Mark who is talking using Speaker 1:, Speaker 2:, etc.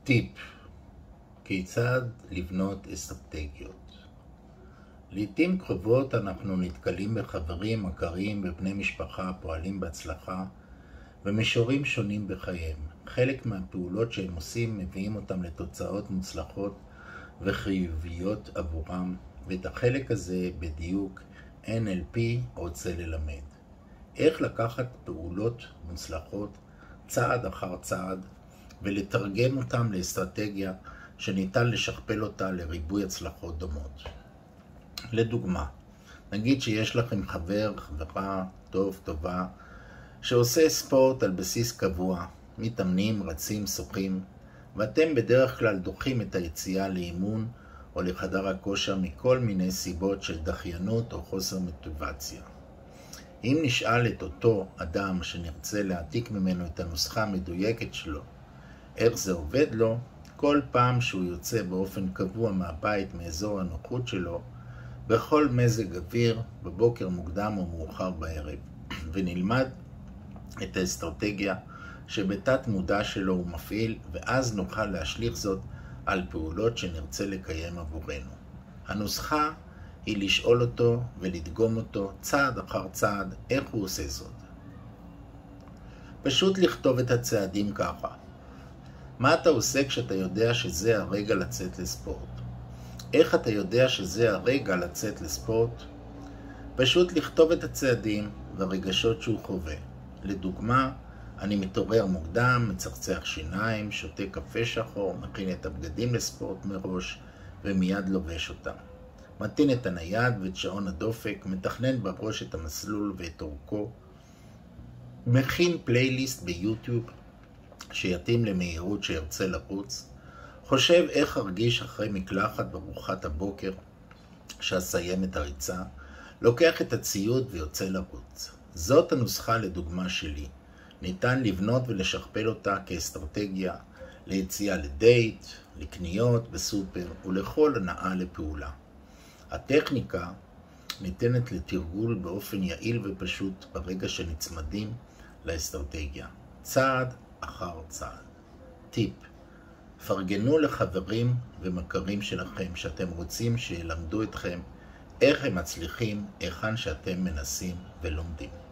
Speaker 1: טיפ: כיצד לבנות אסטרטגיות. לעתים קרובות אנחנו נתקלים בחברים, מכרים ובני משפחה הפועלים בהצלחה במישורים שונים בחייהם. חלק מהפעולות שהם עושים מביאים אותם לתוצאות מוצלחות וחיוביות עבורם, ואת החלק הזה בדיוק NLP רוצה ללמד. איך לקחת פעולות מוצלחות צעד אחר צעד ולתרגם אותם לאסטרטגיה שניתן לשכפל אותה לריבוי הצלחות דומות. לדוגמה, נגיד שיש לכם חברה טובה שעושה ספורט על בסיס קבוע, מתאמנים, רצים, שוחים, ואתם בדרך כלל דוחים את היציאה לאימון או לחדר הכושר מכל מיני סיבות של דחיינות או חוסר מוטיבציה. אם נשאל את אותו אדם שנרצה להעתיק ממנו את הנוסחה המדויקת שלו, איך זה עובד לו, כל פעם שהוא יוצא באופן קבוע מהבית מאזור הנוחות שלו, בכל מזג אוויר, בבוקר מוקדם או מאוחר בערב, ונלמד את האסטרטגיה שבתת מודע שלו הוא מפעיל, ואז נוכל להשליך זאת על פעולות שנרצה לקיים עבורנו. הנוסחה היא לשאול אותו ולדגום אותו צעד אחר צעד איך הוא עושה זאת. פשוט לכתוב את הצעדים ככה. מה אתה עושה כשאתה יודע שזה הרגע לצאת לספורט? איך אתה יודע שזה הרגע לצאת לספורט? פשוט לכתוב את הצעדים והרגשות שהוא חווה. לדוגמה, אני מתעורר מוקדם, מצחצח שיניים, שותה קפה שחור, מכין את הבגדים לספורט מראש ומיד לובש אותם. מתין את הנייד ואת שעון הדופק, מתכנן בראש את המסלול ואת אורכו, מכין פלייליסט ביוטיוב שיתאים למהירות שירצה לרוץ, חושב איך ארגיש אחרי מקלחת ברוחת הבוקר שאסיים את הריצה, לוקח את הציוד ויוצא לרוץ. זאת הנוסחה לדוגמה שלי. ניתן לבנות ולשכפל אותה כאסטרטגיה ליציאה לדייט, לקניות בסופר ולכל הנאה לפעולה. הטכניקה ניתנת לתרגול באופן יעיל ופשוט ברגע שנצמדים לאסטרטגיה, צעד אחר צעד. טיפ: פרגנו לחברים ומכרים שלכם שאתם רוצים שילמדו אתכם איך הם מצליחים היכן שאתם מנסים ולומדים.